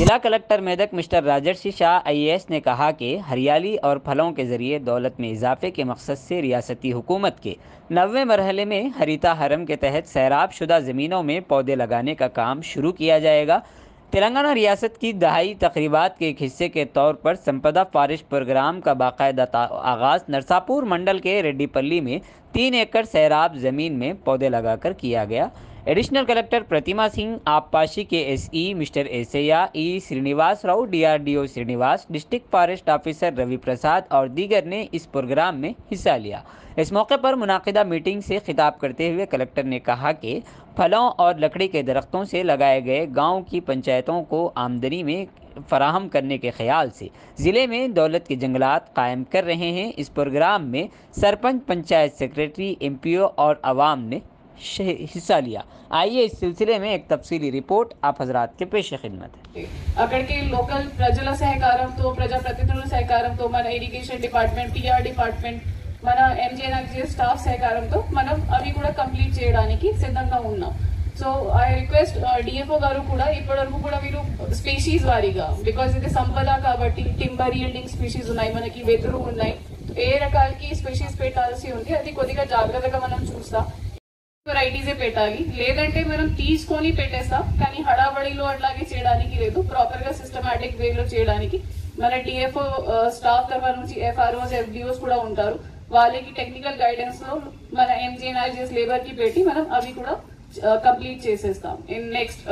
जिला collector Medak mister Rajarshi Shah IAS ने कहा कि हरियाली और फलों के जरिए दौलत में इजाफे के मकसद से रियासती हुकूमत के 90वें मरहले में हरिता हरम के तहत सैराब शुदा ज़मीनों में पौधे लगाने का काम शुरू किया जाएगा। तेलंगाना रियासत की दहाई तकरीबात के एक हिस्से के तौर पर संपदा फॉरेस्ट प्रोग्राम का बाकायदा आगाज़ नरसापुर मंडल के रेड्डीपल्ली में 3 एकड़ सैराब ज़मीन में पौधे लगाकर किया गया। एडिशनल कलेक्टर प्रतिमा सिंह, आबपाशी के SE mister Esaiah, E Srinivas Rao, DRDO Srinivas, district forest officer Ravi Prasad और दीगर ने इस प्रोग्राम में हिस्सा लिया। इस मौके पर मुनाकिदा मीटिंग से खिताब करते हुए कलेक्टर ने कहा कि फलों और लकड़ी के दरख्तों से लगाए गए गाँव की पंचायतों को आमदनी में फराहम करने के ख्याल से ज़िले में दौलत के जंगलात कायम कर रहे हैं। इस प्रोग्राम में सरपंच, पंचायत सेक्रेटरी, एमपीओ और आवाम ने हिस्सा लिया। आइए इस सिलसिले में एक तफसीली रिपोर्ट आप हजरात के पेश खिदमत है। అక్కడికి లోకల్ ప్రజల సహకారంతో, ప్రజాప్రతినిధుల సహకారంతో, మన ఇరిగేషన్ డిపార్ట్మెంట్, పిఆర్ డిపార్ట్మెంట్, మన ఎంజేఎన్ఆర్జీ స్టాఫ్ సహకారంతో మనం అవి కూడా కంప్లీట్ చేయడానికి సిద్ధంగా ఉన్నాం. సో ఐ రిక్వెస్ట్ డిఎఫ్ఓ గారు కూడా ఇప్పటివరకు కూడా మీరు స్పీషీస్ వారీగా, బికాజ్ ఇది సంపద కాబట్టి టింబర్ ఈల్డింగ్ స్పీషీస్ ఉన్నాయి, మనకి వెదురు ఉన్నాయి, ఏ రకాలకి స్పీషీస్ పెట్టాల్సి ఉంది అది కొద్దిగా జాగ్రత్తగా మనం చూస్తాం. వెరైటీసే పెట్టాలి, లేదంటే మనం తీసుకొని పెట్టేస్తాం. కానీ హడాబడిలో అట్లాగే చేయడానికి లేదు, ప్రాపర్ గా సిస్టమాటిక్ వేలో చేయడానికి మన డిఎఫ్ఓ స్టాఫ్ తరఫు నుంచి ఎఫ్ఆర్ఓస్, ఎఫ్డిఓస్ కూడా ఉంటారు. వాళ్ళకి టెక్నికల్ గైడెన్స్ లో మన ఎంజీఎన్ఆర్జీఎస్ లేబర్ కి పెట్టి మనం అవి కూడా కంప్లీట్ చేసేస్తాం ఇన్ నెక్స్ట్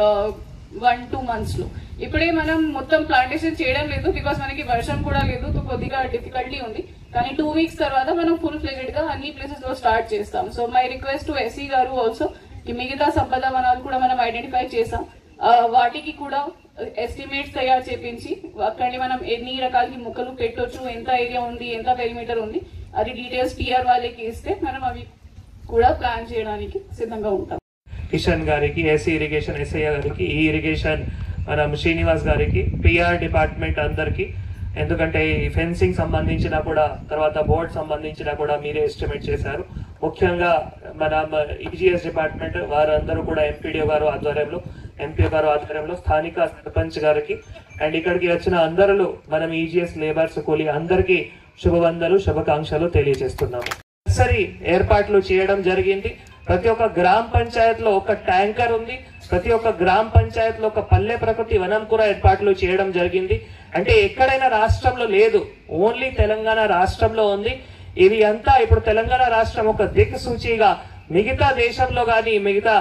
1-2 months లో. ఇప్పుడే మనం మొత్తం ప్లాంటేషన్ చేయడం లేదు, బికాస్ మనకి వర్షం కూడా లేదు, కొద్దిగా డిఫికల్టీ ఉంది. కానీ 2 weeks తర్వాత మనం ఫుల్ ఫ్లెజెడ్ గా అన్ని ప్లేసెస్ లో స్టార్ట్ చేస్తాం. So my request to SC గారు ఆల్సో, మిగతా సంపద వనాలు కూడా మనం ఐడెంటిఫై చేసాం, వాటికి కూడా ఎస్టిమేట్స్ తయారు చేపించి అక్కడి మనం ఎన్ని రకాలకి మొక్కలు పెట్టొచ్చు, ఎంత ఏరియా ఉంది, ఎంత పెరిమీటర్ ఉంది, అది డీటెయిల్స్ టీఆర్ వాళ్ళకి ఇస్తే మనం అవి కూడా ప్లాన్ చేయడానికి సిద్ధంగా ఉంటాం. కిషన్ గారికి, ఎస్సీ ఇరిగేషన్ ఎస్ఐ గారికి, ఈ ఇరిగేషన్ మనం శ్రీనివాస్ గారికి, పిఆర్ డిపార్ట్మెంట్ అందరికి, ఎందుకంటే ఈ ఫెన్సింగ్ సంబంధించిన కూడా, తర్వాత బోర్డ్ సంబంధించిన కూడా మీరే ఎస్టిమేట్ చేశారు. ముఖ్యంగా మన ఈజీఎస్ డిపార్ట్మెంట్ వారందరూ కూడా ఎంపీడీఓ గారు ఆధ్వర్యంలో, ఎంపీ గారు ఆధ్వర్యంలో, స్థానిక సర్పంచ్ గారికి అండ్ ఇక్కడికి వచ్చిన అందరూ మనం ఈజీఎస్ లేబర్స్ కూలీ అందరికీ శుభవందనలు, శుభాకాంక్షలు తెలియజేస్తున్నాము. సరి ఏర్పాట్లు చేయడం జరిగింది. ప్రతి ఒక్క గ్రామ పంచాయత్ లో ఒక ట్యాంకర్ ఉంది, ప్రతి ఒక్క గ్రామ పంచాయత్ లో ఒక పల్లె ప్రకృతి వనం కూడా ఏర్పాట్లు చేయడం జరిగింది. అంటే ఎక్కడైనా రాష్ట్రంలో లేదు, ఓన్లీ తెలంగాణ రాష్ట్రంలో ఉంది. ఇవి అంతా ఇప్పుడు తెలంగాణ రాష్ట్రం ఒక దిక్సూచిగా మిగతా దేశంలో గాని,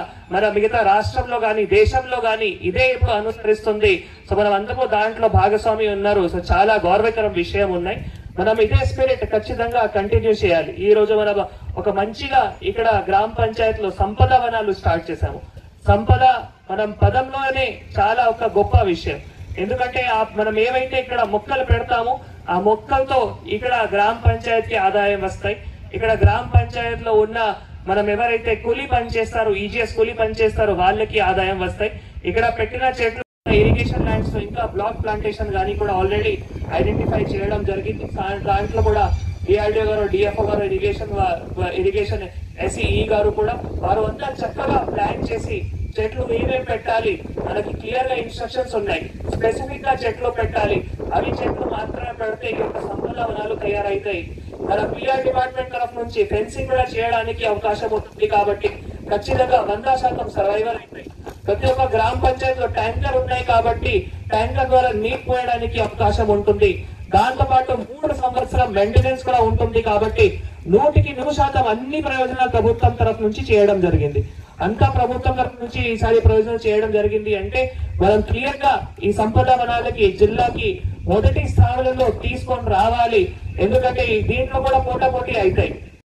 మిగతా రాష్ట్రంలో గాని, దేశంలో గాని ఇదే ఇప్పుడు అనుసరిస్తుంది. సో మనం అందరూ దాంట్లో భాగస్వామి ఉన్నారు. సో చాలా గౌరవకరం విషయం ఉన్నాయి. మనం ఇదే స్పిరిట్ ఖచ్చితంగా కంటిన్యూ చేయాలి. ఈ రోజు మనం ఒక మంచిగా ఇక్కడ గ్రామ పంచాయత్ లో సంపద వనాలు స్టార్ట్ చేశాము. సంపద మనం పదంలోనే చాలా ఒక గొప్ప విషయం. ఎందుకంటే మనం ఏవైతే ఇక్కడ మొక్కలు పెడతామో ఆ మొక్కలతో ఇక్కడ గ్రామ పంచాయత్ కి ఆదాయం వస్తాయి. ఇక్కడ గ్రామ పంచాయత్ లో ఉన్న మనం ఎవరైతే కూలీ పని చేస్తారో, ఈజీఎస్ కూలీ పని చేస్తారో వాళ్ళకి ఆదాయం వస్తాయి. ఇక్కడ పెట్టిన చెట్లు ఇరిగేషన్ ల్యాండ్స్ లో ఇంకా బ్లాక్ ప్లాంటేషన్ గానీ కూడా ఆల్రెడీ ఐడెంటిఫై చేయడం జరిగింది. దాంట్లో కూడా డిఆర్డీఓ గారు, డిఎఫ్ఓ గారు, ఇరిగేషన్ ఎస్ఈ గారు కూడా వారు అంతా చక్కగా ప్లాన్ చేసి చెట్లు ఏమేమి పెట్టాలి మనకి క్లియర్ గా ఇన్స్ట్రక్షన్స్ ఉన్నాయి. స్పెసిఫిక్ గా చెట్లు పెట్టాలి, అవి చెట్లు మాత్రమే పెడితే ఈ యొక్క సంపద వనాలు తయారైతాయి. మన పిఆర్ డిపార్ట్మెంట్ తరఫు నుంచి ఫెన్సింగ్ కూడా చేయడానికి అవకాశం ఉంటుంది. కాబట్టి ఖచ్చితంగా 100% సర్వైవల్ అవుతాయి. ప్రతి ఒక్క గ్రామ పంచాయత్ లో ట్యాంకర్ ఉన్నాయి కాబట్టి ట్యాంకర్ ద్వారా నీరు పోయడానికి అవకాశం ఉంటుంది. దాంతో పాటు 3 సంవత్సరం మెయింటెనెన్స్ కూడా ఉంటుంది. కాబట్టి 100% అన్ని ప్రయోజనాలు ప్రభుత్వం తరఫు నుంచి చేయడం జరిగింది. అంతా ప్రభుత్వం తరఫు నుంచి ఈసారి ప్రయోజనం చేయడం జరిగింది. అంటే మనం క్లియర్ గా ఈ సంపద వనాలకి జిల్లాకి మొదటి స్థానంలో తీసుకొని రావాలి. ఎందుకంటే దీంట్లో కూడా పోటాపోటీ అవుతాయి.